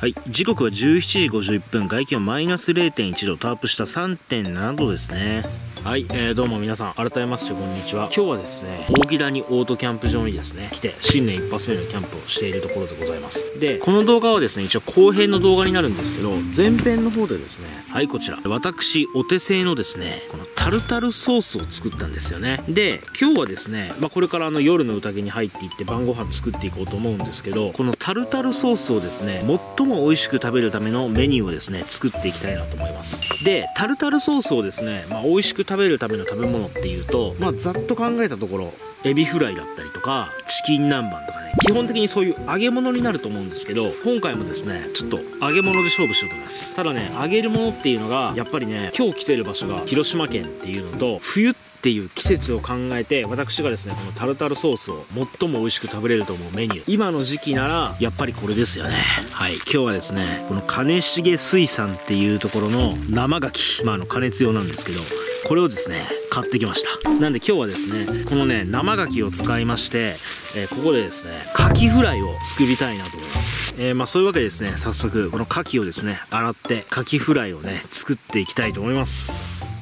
はい、時刻は17時51分、外気温マイナス 0.1 度とアップした 3.7 度ですね。はい、どうも皆さん、改めましてこんにちは。今日はですね、大木谷オートキャンプ場にですね、来て、新年一発目のキャンプをしているところでございます。で、この動画はですね、一応後編の動画になるんですけど、前編の方でですね、はい、こちら、私、お手製のですね、このタルタルソースを作ったんですよね。で、今日はですね、これから夜の宴に入っていって晩ご飯作っていこうと思うんですけど、このタルタルソースをですね、最も美味しく食べるためのメニューをですね、作っていきたいなと思います。で、タルタルソースをですね、美味しく食べるための食べ物っていうと、ざっと考えたところ、エビフライだったりとか、チキン南蛮とかね、基本的にそういう揚げ物になると思うんですけど、今回もですね、ちょっと揚げ物で勝負しようと思います。ただね、揚げるものっていうのが、やっぱりね、今日来てる場所が広島県っていうのと、冬っていう季節を考えて、私がですね、このタルタルソースを最も美味しく食べれると思うメニュー、今の時期ならやっぱりこれですよね。はい、今日はですね、この金重水産っていうところの生牡蠣、加熱用なんですけど、これをですね買ってきました。なんで今日はですね、このね生牡蠣を使いまして、ここでですね牡蠣フライを作りたいなと思います。そういうわけでですね、早速この牡蠣をですね洗って牡蠣フライをね作っていきたいと思います。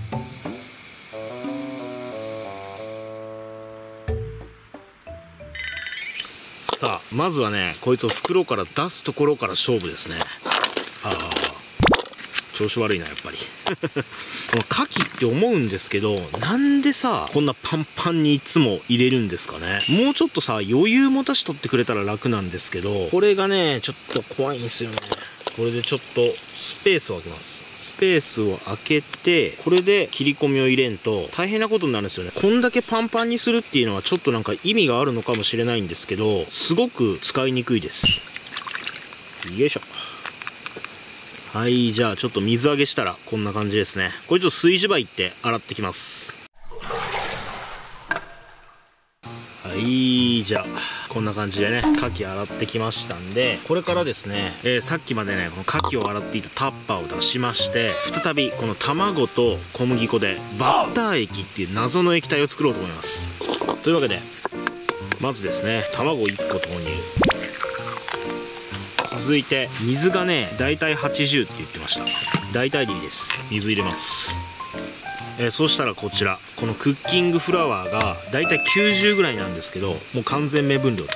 さあまずはね、こいつを袋から出すところから勝負ですね。調子悪いなやっぱりこの牡蠣って思うんですけど、なんでさこんなパンパンにいつも入れるんですかね。もうちょっとさ余裕持たしとってくれたら楽なんですけど、これがねちょっと怖いんですよね。これでちょっとスペースを空けます。スペースを空けて、これで切り込みを入れんと大変なことになるんですよね。こんだけパンパンにするっていうのはちょっとなんか意味があるのかもしれないんですけど、すごく使いにくいです。よいしょ。はい、じゃあちょっと水揚げしたらこんな感じですね。これちょっと炊事場行って洗ってきます。はい、じゃあこんな感じでね牡蠣洗ってきましたんで、これからですね、さっきまでねこの牡蠣を洗っていたタッパーを出しまして、再びこの卵と小麦粉でバッター液っていう謎の液体を作ろうと思います。というわけでまずですね、卵1個投入。続いて水がねだいたい80って言ってました。大体でいいです。水入れます。そうしたらこちら、このクッキングフラワーがだいたい90ぐらいなんですけど、もう完全目分量です。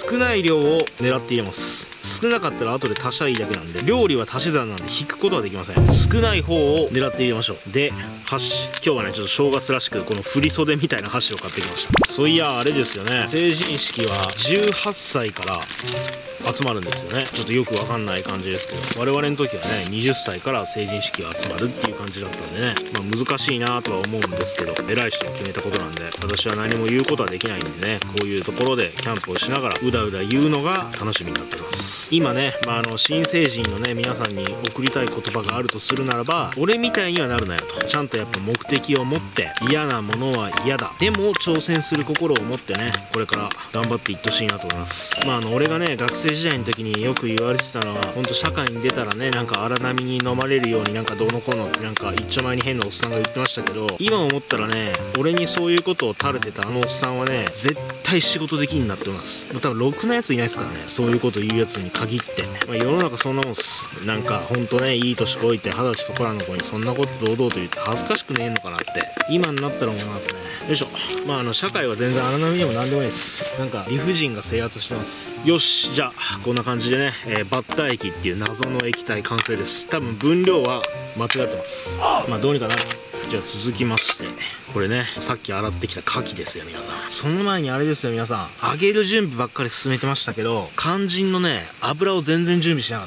少ない量を狙って入れます。少なかったら後で足したらいいだけなんで、料理は足し算なんで引くことはできません。少ない方を狙って入れましょう。で箸、今日はねちょっと正月らしくこの振り袖みたいな箸を買ってきました。そういやあれですよね、成人式は18歳から集まるんですよね。ちょっとよくわかんない感じですけど、我々の時はね20歳から成人式が集まるっていう感じだったんでね、難しいなとは思うんですけど、偉い人が決めたことなんで私は何も言うことはできないんでね、こういうところでキャンプをしながらうだうだ言うのが楽しみになっております。今ね、新成人のね皆さんに送りたい言葉があるとするならば、俺みたいにはなるなよと、ちゃんとやっぱ目的を持って、嫌なものは嫌だ、でも挑戦する心を持ってね、これから頑張っていってほしいなと思います。俺がね学生時代の時によく言われてたのは、ほんと社会に出たらねなんか荒波に飲まれるようになんかどうのこうのってなんか一丁前に変なおっさんが言ってましたけど、今思ったらね、俺にそういうことを垂れてたあのおっさんはね絶対仕事できんなってます。多分ろくなやついないですからね、そういうこと言うやつに限って。世の中そんなもんっす。なんかほんとね、いい年こいて20歳そこらの子にそんなこと堂々と言って恥ずかしくねえのかなって今になったら思いますね。よいしょ。社会は全然荒波でも何でもないです。なんか理不尽が制圧してます。よし、じゃあこんな感じでね、バッター液っていう謎の液体完成です。多分分量は間違ってます。どうにかなる。じゃあ続きまして、これねさっき洗ってきた牡蠣ですよ皆さん。その前にあれですよ皆さん、揚げる準備ばっかり進めてましたけど、肝心のね油を全然準備しなかった。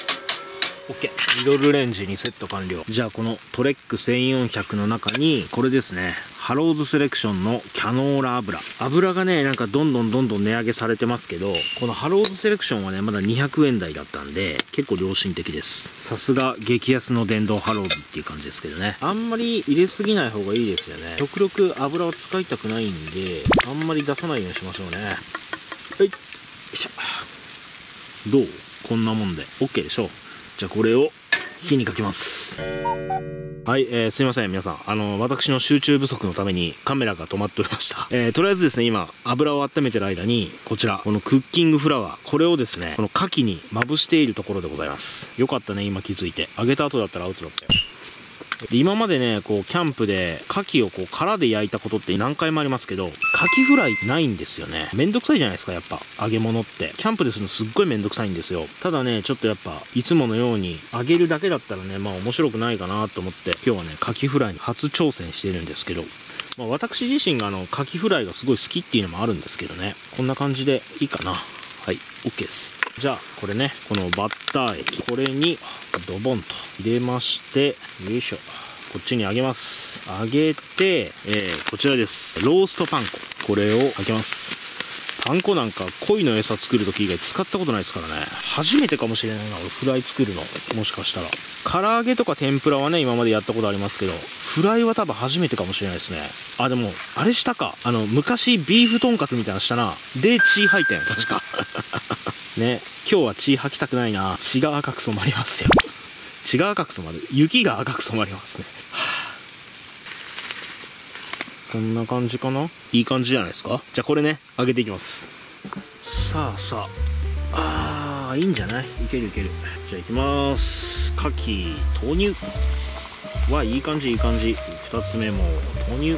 OK、 ミドルレンジにセット完了。じゃあこのトレック1400の中にこれですね、ハローズセレクションのキャノーラ油がねなんかどんどん値上げされてますけど、このハローズセレクションはねまだ200円台だったんで結構良心的です。さすが激安の電動ハローズっていう感じですけどね、あんまり入れすぎない方がいいですよね。極力油を使いたくないんであんまり出さないようにしましょうね。はい、よいしょ。どう？こんなもんで OK でしょう。じゃあこれを火にかけます。 はい、すいません皆さん、私の集中不足のためにカメラが止まっておりました。とりあえずですね、今油を温めてる間にこちらこのクッキングフラワー、これをですねこの牡蠣にまぶしているところでございます。よかったね、今気づいて。揚げた後だったらアウトだったよ。で今までねこうキャンプで牡蠣をこう殻で焼いたことって何回もありますけど、牡蠣フライないんですよね。めんどくさいじゃないですか、やっぱ揚げ物ってキャンプでするのすっごいめんどくさいんですよ。ただねちょっとやっぱいつものように揚げるだけだったらねまあ面白くないかなと思って、今日はね牡蠣フライに初挑戦しているんですけど、まあ、私自身が牡蠣フライがすごい好きっていうのもあるんですけどね、こんな感じでいいかな。はい OK です。じゃあこれね、このバッター液、これにドボンと入れまして、よいしょ、こっちに揚げます。揚げて、こちらです。ローストパン粉、これを揚げます。パン粉なんか鯉の餌作る時以外使ったことないですからね。初めてかもしれないな、俺フライ作るの。もしかしたら唐揚げとか天ぷらはね今までやったことありますけど、フライは多分初めてかもしれないですね。あ、でもあれしたか、昔ビーフとんかつみたいなのしたな。で血吐いたよ確かね、今日は血吐きたくないな。血が赤く染まりますよ。血が赤く染まる、雪が赤く染まりますね。こんな感じかな。いい感じじゃないですか。じゃあこれね揚げていきます。さあさあ、いいんじゃない、いけるいける。じゃあいきます。牡蠣投入。わ、いい感じいい感じ。2つ目も投入。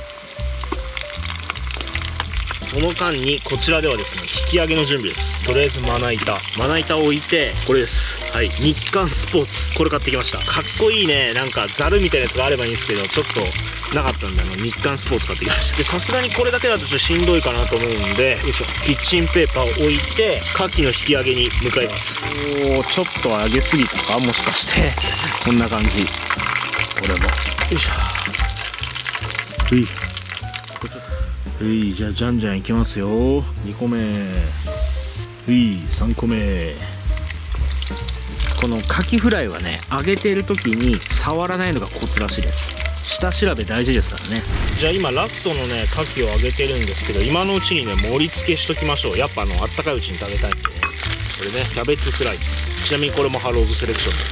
その間にこちらではですね引き上げの準備です。とりあえずまな板を置いて、これです。はい、日刊スポーツ、これ買ってきました。かっこいいね、なんかザルみたいなやつがあればいいんですけど、ちょっとなかったんで日刊スポーツ買ってきました。でさすがにこれだけだとちょっとしんどいかなと思うんで、よいしょ、キッチンペーパーを置いて牡蠣の引き上げに向かいます。おお、ちょっと揚げすぎたかもしかしてこんな感じ。これもよいしょ、うい、じゃあじゃんじゃんいきますよ。2個目、3個目。この牡蠣フライはね揚げてる時に触らないのがコツらしいです。下調べ大事ですからね。じゃあ今ラストのね牡蠣を揚げてるんですけど、今のうちにね盛り付けしときましょう。やっぱあったかいうちに食べたいんでね。これねキャベツスライス、ちなみにこれもハローズセレクションです。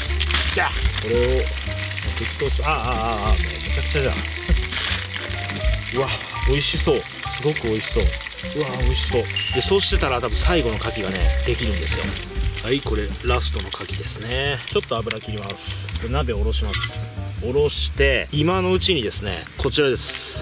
じゃあこれを沸騰す、めちゃくちゃじゃんうわ美味しそう、すごく美味しそう。うわ美味しそう。でそうしてたら多分最後の牡蠣がねできるんですよ。はい、これラストの牡蠣ですね。ちょっと油切ります。これ鍋おろします。おろして今のうちにですねこちらです。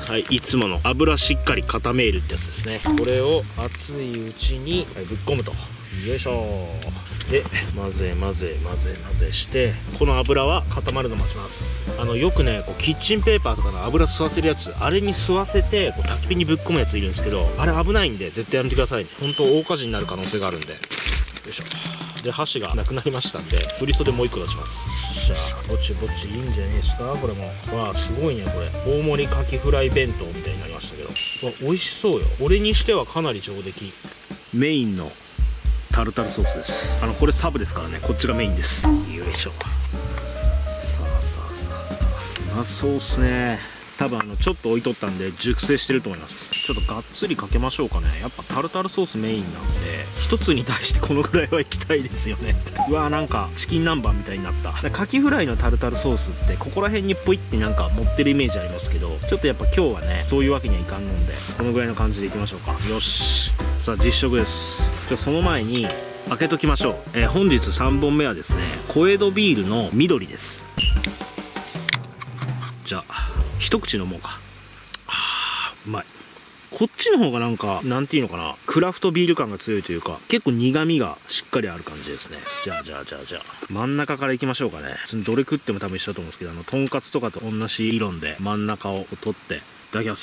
はい、いつもの油しっかり固めるってやつですね。これを熱いうちに、はい、ぶっ込むと。よいしょ。で混ぜして、この油は固まるの待ちます。よくねこうキッチンペーパーとかの油吸わせるやつ、あれに吸わせてこう焚き火にぶっ込むやついるんですけど、あれ危ないんで絶対やめてくださいね。本当大火事になる可能性があるんで。よいしょ。で箸がなくなりましたんで振り袖もう1個出します。じゃあぼちぼちいいんじゃないですか。これもわあすごいね、これ大盛り牡蠣フライ弁当みたいになりましたけど、わ美味しそうよ。俺にしてはかなり上出来。メインのタルタルソースです。これサブですからね、こっちがメインです。よいしょ。さあうまそうっすね。多分ちょっと置いとったんで熟成してると思います。ちょっとがっつりかけましょうかね。やっぱタルタルソースメインなんで一つに対してこのぐらいはいきたいですよねうわーなんかチキン南蛮みたいになった。牡蠣フライのタルタルソースってここら辺にポイってなんか持ってるイメージありますけど、ちょっとやっぱ今日はねそういうわけにはいかんのでこのぐらいの感じでいきましょうか。よし、さあ実食です。じゃあその前に開けときましょう。本日3本目はですね小江戸ビールの緑です。じゃあ一口飲もうか。うまい。こっちの方がなんかなんていうのかな、クラフトビール感が強いというか結構苦味がしっかりある感じですね。じゃあ真ん中からいきましょうかね。どれ食っても多分一緒だと思うんですけど、とんかつとかと同じ理論で真ん中を取っていただきます。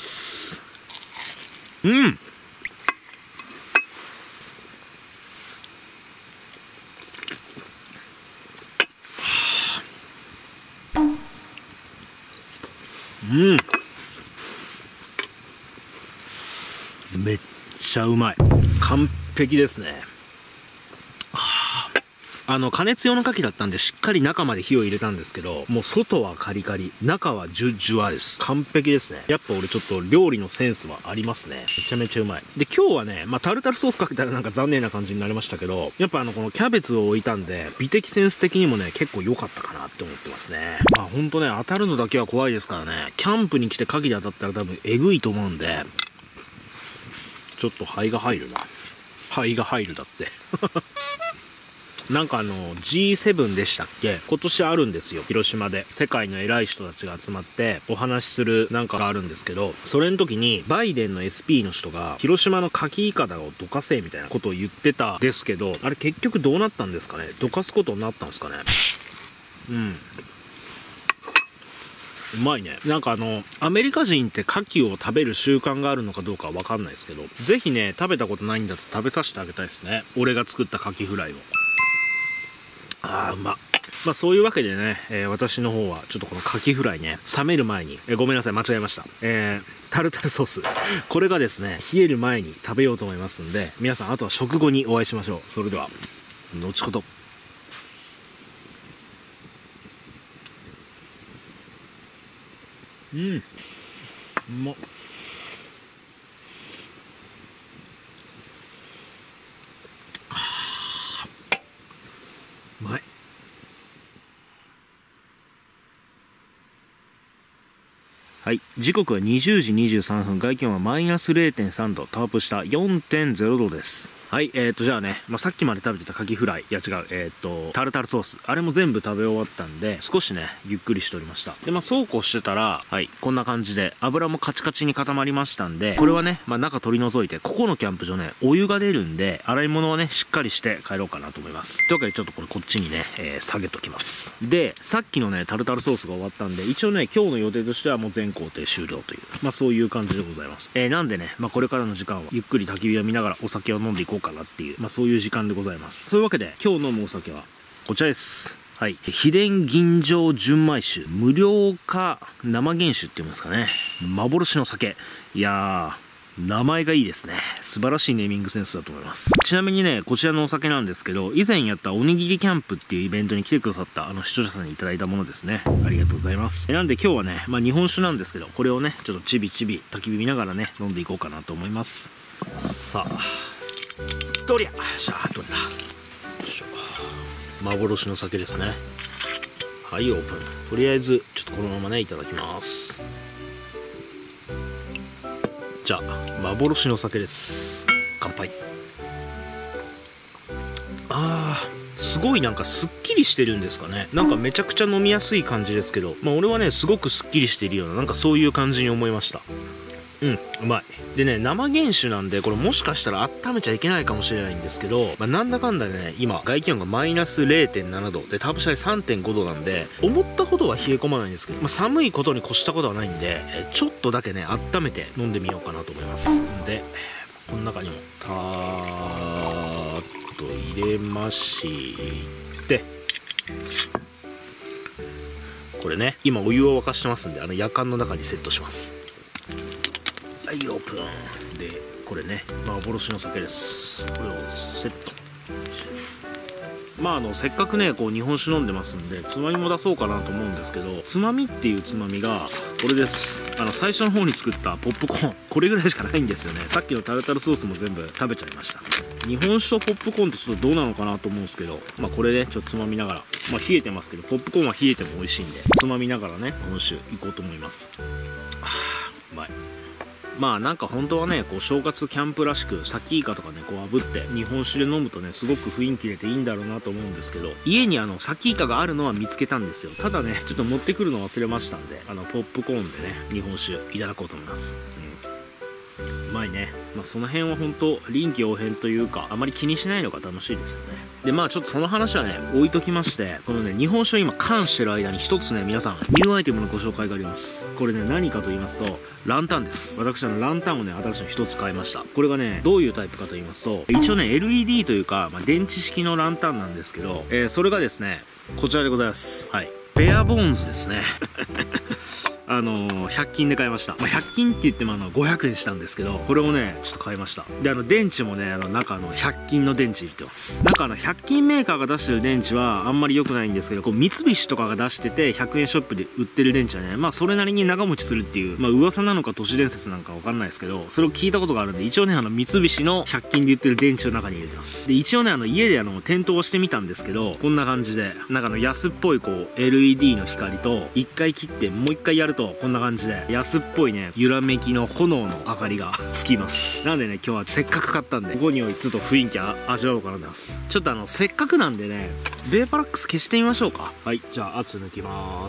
めっちゃうまい。完璧ですね。 加熱用の牡蠣だったんでしっかり中まで火を入れたんですけど、もう外はカリカリ、中はジュジュワです。完璧ですね。やっぱ俺ちょっと料理のセンスはありますね。めちゃめちゃうまい。で、今日はね、タルタルソースかけたらなんか残念な感じになりましたけど、やっぱこのキャベツを置いたんで、美的センス的にもね、結構良かったかなって思ってますね。ほんとね、当たるのだけは怖いですからね。キャンプに来て牡蠣で当たったら多分えぐいと思うんで、ちょっと灰が入るな。灰が入るだって。なんかG7 でしたっけ、今年あるんですよ、広島で。世界の偉い人たちが集まってお話しするなんかがあるんですけど、それの時にバイデンの SP の人が広島の牡蠣いかだをどかせみたいなことを言ってたんですけど、あれ結局どうなったんですかね。どかすことになったんですかね。うまいね。なんかアメリカ人って牡蠣を食べる習慣があるのかどうかはわかんないですけど、ぜひね、食べたことないんだと食べさせてあげたいですね。俺が作った牡蠣フライを。うまっ。そういうわけでね、私の方はちょっとこの牡蠣フライね、冷める前に、ごめんなさい、間違えました。タルタルソース。これがですね、冷える前に食べようと思いますんで、皆さんあとは食後にお会いしましょう。それでは、後ほど。うまっ。うまい。はい。時刻は20時23分。外気温はマイナス 0.3 度。タープした 4.0 度です。はい。じゃあね、さっきまで食べてたカキフライ、いや違う、タルタルソース。あれも全部食べ終わったんで、少しね、ゆっくりしておりました。で、そうこうしてたら、はい、こんな感じで、油もカチカチに固まりましたんで、これはね、中取り除いて、ここのキャンプ場ね、お湯が出るんで、洗い物をね、しっかりして帰ろうかなと思います。というわけで、ちょっとこっちにね、下げときます。で、さっきのね、タルタルソースが終わったんで、一応ね、今日の予定としてはもう全工程終了という、そういう感じでございます。なんでね、これからの時間は、ゆっくり焚き火を見ながらお酒を飲んでいこうかなっていう、そういう時間でございます。そういうわけで、今日飲むお酒は、こちらです。はい。秘伝吟醸純米酒。無料化生原酒っていうんですかね。幻の酒。いやー、名前がいいですね。素晴らしいネーミングセンスだと思います。ちなみにね、こちらのお酒なんですけど、以前やったおにぎりキャンプっていうイベントに来てくださった視聴者さんにいただいたものですね。ありがとうございます。なんで今日はね、日本酒なんですけど、これをね、ちょっとちびちび焚き火見ながらね、飲んでいこうかなと思います。さあ。とりゃしゃあ取れた。よいしょ。幻の酒ですね。はい、オープン。とりあえずちょっとこのままね、いただきます。じゃあ幻の酒です。乾杯。すごいなんかすっきりしてるんですかね。なんかめちゃくちゃ飲みやすい感じですけど、俺はねすごくすっきりしているような、なんかそういう感じに思いました。うまい。でね、生原酒なんで、これもしかしたら温めちゃいけないかもしれないんですけど、なんだかんだでね、今、外気温がマイナス 0.7 度で、タープシャリ 3.5 度なんで、思ったほどは冷え込まないんですけど、寒いことに越したことはないんで、ちょっとだけね、温めて飲んでみようかなと思います。んで、この中にも、たーっと入れまして、これね、今お湯を沸かしてますんで、やかんの中にセットします。はい、オープン。で、これね、幻の酒です。これをセット。せっかくね、日本酒飲んでますんで、つまみも出そうかなと思うんですけど、つまみっていうつまみが、これです。最初の方に作ったポップコーン。これぐらいしかないんですよね。さっきのタルタルソースも全部食べちゃいました。日本酒とポップコーンってちょっとどうなのかなと思うんですけど、これね、ちょっとつまみながら、冷えてますけど、ポップコーンは冷えても美味しいんで、つまみながらね、日本酒いこうと思います。うまい。なんか本当はね、正月キャンプらしく、サキイカとかね、炙って日本酒で飲むとね、すごく雰囲気出ていいんだろうなと思うんですけど、家にサキイカがあるのは見つけたんですよ。ただね、ちょっと持ってくるの忘れましたんで、ポップコーンでね、日本酒いただこうと思います。うまいね。その辺は本当臨機応変というか、あまり気にしないのが楽しいですよね。で、ちょっとその話はね、置いときまして、このね、日本酒を今缶してる間に一つね、皆さん、ニューアイテムのご紹介があります。これね、何かと言いますと、ランタンです。私ランタンをね、新しいの一つ買いました。これがね、どういうタイプかと言いますと、一応ね、LED というか、電池式のランタンなんですけど、それがですね、こちらでございます。はい。ベアボーンズですね。 100均で買いました。100均って言っても500円したんですけど、これをねちょっと買いました。で電池もね中100均の電池入れてます。100均メーカーが出してる電池はあんまり良くないんですけど、三菱とかが出してて100円ショップで売ってる電池はねそれなりに長持ちするっていう、噂なのか都市伝説なんかわかんないですけど、それを聞いたことがあるんで、一応ね三菱の100均で売ってる電池の中に入れてます。で一応ね家で点灯してみたんですけど、こんな感じで安っぽいLED の光と1回切ってもう1回やるとこんな感じで安っぽいね揺らめきの炎の明かりがつきます。なんでね今日はせっかく買ったんで、ここにちょっと雰囲気味わおうかなと思います。ちょっとせっかくなんでねベーパラックス消してみましょうか。はい、じゃあ圧抜きます。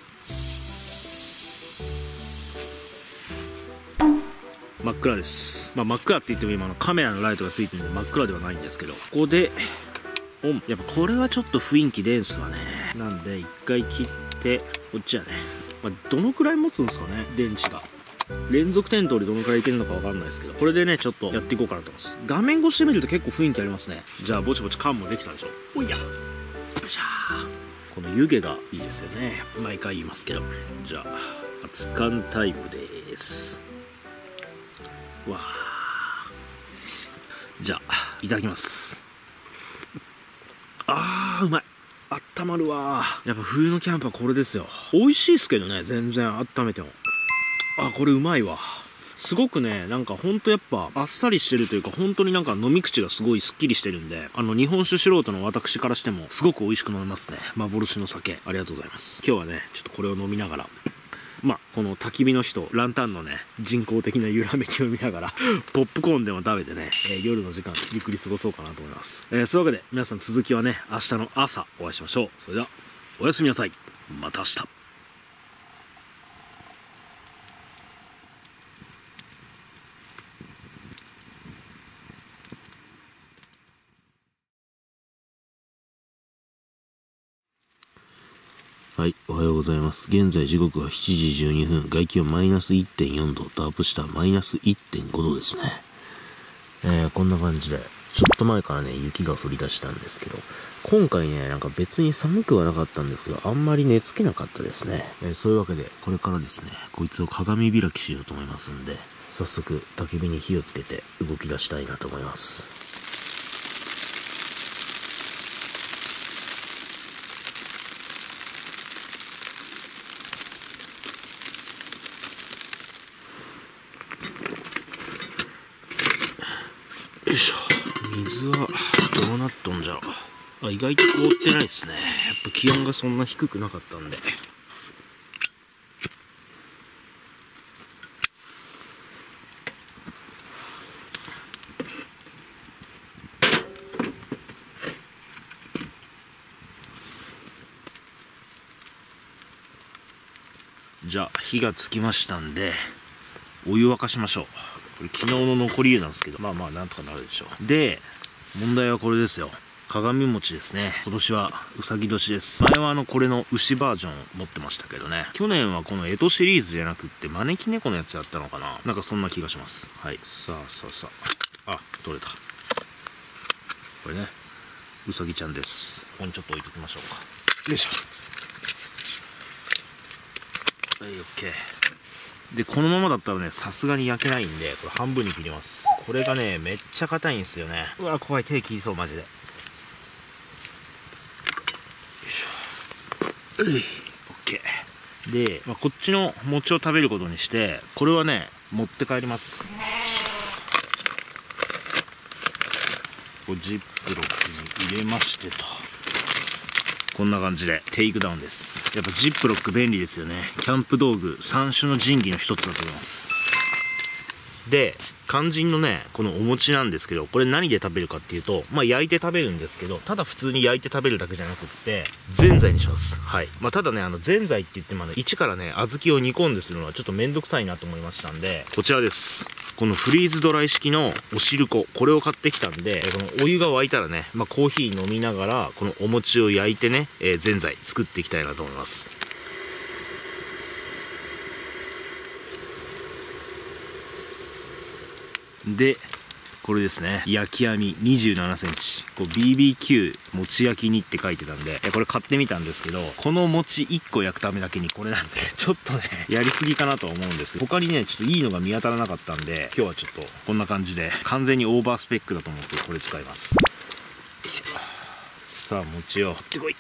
真っ暗です。真っ暗って言っても今カメラのライトがついてるんで真っ暗ではないんですけど、ここでオン。やっぱこれはちょっと雰囲気出んすわね。なんで1回切ってこっちはね、どのくらい持つんですかね電池が。連続点灯でどのくらいいけるのかわかんないですけど、これでねちょっとやっていこうかなと思います。画面越しで見ると結構雰囲気ありますね。じゃあぼちぼち缶もできたでしょ。おいや、よいしゃー。この湯気がいいですよね、毎回言いますけど。じゃあ熱燗タイムです。わあ、じゃあいただきます。うまい。あったまるわ。やっぱ冬のキャンプはこれですよ。美味しいですけどね、全然温めても。これうまいわ。すごくねほんとやっぱあっさりしてるというか、本当に飲み口がすごいすっきりしてるんで、日本酒素人の私からしてもすごく美味しく飲めますね。幻の酒、ありがとうございます。今日はねちょっとこれを飲みながら、この焚き火の火とランタンのね人工的な揺らめきを見ながらポップコーンでも食べてね、夜の時間ゆっくり過ごそうかなと思います。そういうわけで皆さん、続きはね明日の朝お会いしましょう。それではおやすみなさい。また明日。はい、おはようございます。現在時刻は7時12分、外気温マイナス 1.4 度、とアップしたマイナス 1.5 度ですね。こんな感じで、ちょっと前からね、雪が降り出したんですけど、今回ね、別に寒くはなかったんですけど、あんまり寝つけなかったですね。そういうわけで、これからですね、こいつを鏡開きしようと思いますんで、早速、焚き火に火をつけて動き出したいなと思います。よいしょ。水はどうなっとんじゃろ。意外と凍ってないですね。やっぱ気温がそんな低くなかったんで。じゃあ火がつきましたんでお湯沸かしましょう。これ昨日の残り湯なんですけど、なんとかなるでしょう。で問題はこれですよ。鏡餅ですね。今年はうさぎ年です。前はこれの牛バージョン持ってましたけどね。去年はこの干支シリーズじゃなくって招き猫のやつやったのかな。そんな気がします。はい。さあ取れた。これねうさぎちゃんです。ここにちょっと置いときましょうか。よいしょ。はい、オッケー。でこのままだったらねさすがに焼けないんで、これ半分に切ります。これがねめっちゃ硬いんですよね。うわ怖い、手切りそうマジで。よいしょ。オッケー。で、こっちの餅を食べることにして、これはね持って帰ります。これジップロックに入れましてと、こんな感じでテイクダウンです。やっぱジップロック便利ですよね。キャンプ道具三種の神器の一つだと思います。で肝心のねこのお餅なんですけど、これ何で食べるかっていうと、焼いて食べるんですけど、ただ普通に焼いて食べるだけじゃなくってぜんざいにします。はい。ただねぜんざいって言っても一からね小豆を煮込んでするのはちょっとめんどくさいなと思いましたんで、こちらです。このフリーズドライ式のお汁粉、これを買ってきたんで、このお湯が沸いたらね、コーヒー飲みながらこのお餅を焼いてね、ぜんざい作っていきたいなと思います。でこれですね。焼き網27センチ。こう BBQ 餅焼きにって書いてたんで、これ買ってみたんですけど、この餅1個焼くためだけにこれなんで、ちょっとね、やりすぎかなとは思うんですけど、他にね、ちょっといいのが見当たらなかったんで、今日はちょっとこんな感じで、完全にオーバースペックだと思ってこれ使います。さあ、餅を掘ってこい。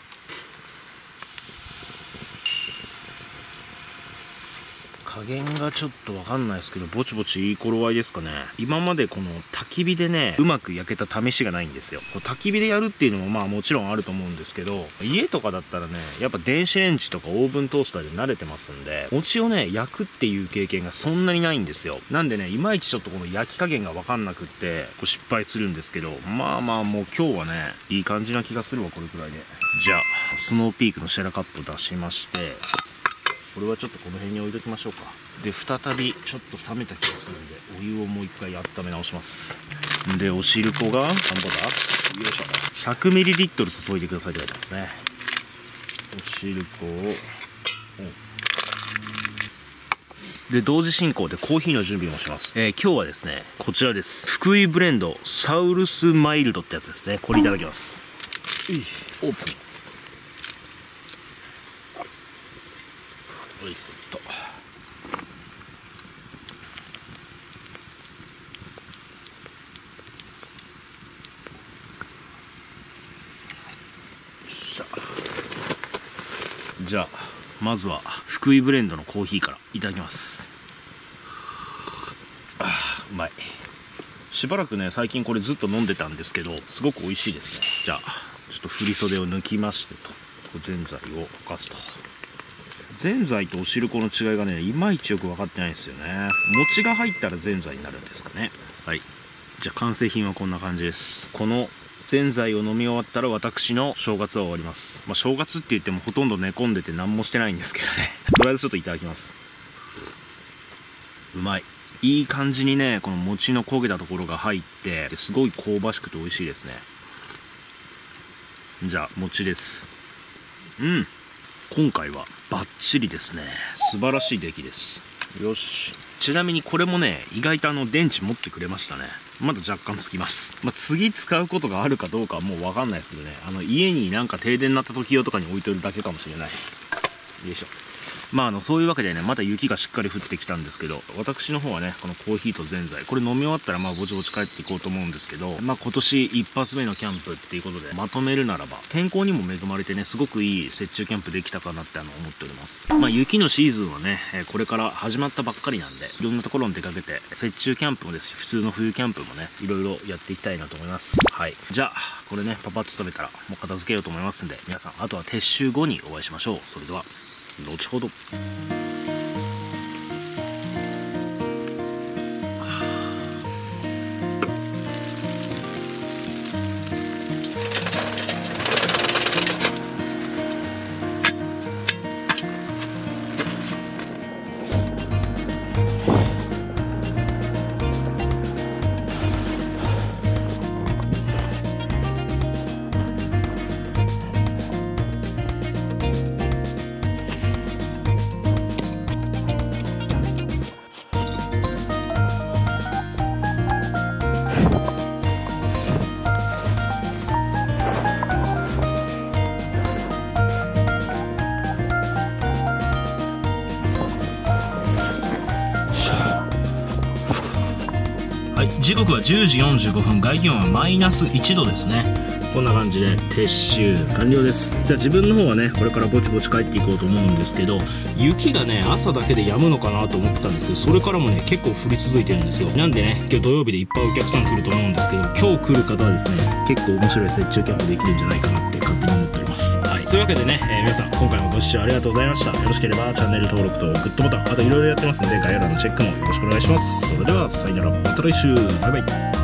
加減がちょっとわかんないですけど、ぼちぼちいい頃合いですかね。今までこの焚き火でね、うまく焼けた試しがないんですよ。こう焚き火でやるっていうのもまあもちろんあると思うんですけど、家とかだったらね、やっぱ電子レンジとかオーブントースターで慣れてますんで、餅をね、焼くっていう経験がそんなにないんですよ。なんでね、いまいちちょっとこの焼き加減がわかんなくって、こう失敗するんですけど、まあまあもう今日はね、いい感じな気がするわ、これくらいで。じゃあ、スノーピークのシェラカップを出しまして、これはちょっとこの辺に置いときましょうか。で、再びちょっと冷めた気がするんで、お湯をもう一回温め直します。で、お汁粉が何ぼだ？よいしょ。100ml 注いでくださいって書いてますね。お汁粉を、で、同時進行でコーヒーの準備もします。今日はですね、こちらです。福井ブレンドサウルスマイルドってやつですね。これいただきます。オープン。よいしょっと。じゃあまずは福井ブレンドのコーヒーからいただきます。うまい。しばらくね最近これずっと飲んでたんですけど、すごく美味しいですね。じゃあちょっと振り袖を抜きましてと、ぜんざいを溶かすと。ぜんざいとお汁粉の違いがねいまいちよく分かってないんですよね。餅が入ったらぜんざいになるんですかね。はい、じゃあ完成品はこんな感じです。このぜんざいを飲み終わったら私の正月は終わります。まあ正月って言ってもほとんど寝込んでて何もしてないんですけどねとりあえずちょっといただきます。うまい。いい感じにねこの餅の焦げたところが入ってすごい香ばしくて美味しいですね。じゃあ餅です。今回はバッチリですね。素晴らしい出来です。よし。ちなみにこれもね意外と電池持ってくれましたね。まだ若干つきます。次使うことがあるかどうかはもう分かんないですけどね、家になんか停電になった時用とかに置いとるだけかもしれないです。よいしょ。そういうわけでね、また雪がしっかり降ってきたんですけど、私の方はね、このコーヒーとぜんざい、これ飲み終わったらぼちぼち帰っていこうと思うんですけど、今年一発目のキャンプっていうことで、まとめるならば、天候にも恵まれてね、すごくいい雪中キャンプできたかなって思っております。雪のシーズンはね、これから始まったばっかりなんで、いろんなところに出かけて、雪中キャンプもですし、普通の冬キャンプもね、いろいろやっていきたいなと思います。はい。じゃあ、これね、パパッと食べたら、もう片付けようと思いますんで、皆さん、あとは撤収後にお会いしましょう。それでは、後ほど。時刻は10時45分、外気温はマイナス1度ですね。こんな感じで撤収完了です。じゃあ自分の方はねこれからぼちぼち帰っていこうと思うんですけど、雪がね朝だけで止むのかなと思ってたんですけど、それからもね結構降り続いてるんですよ。なんでね今日土曜日でいっぱいお客さん来ると思うんですけど、今日来る方はですね結構面白い雪中キャンプできるんじゃないかなって勝手に思っております。はい、そういうわけでね、皆さん今回もご視聴ありがとうございました。よろしければチャンネル登録とグッドボタン、あといろいろやってますので概要欄のチェックもよろしくお願いします。それではさよなら、また来週、バイバイ。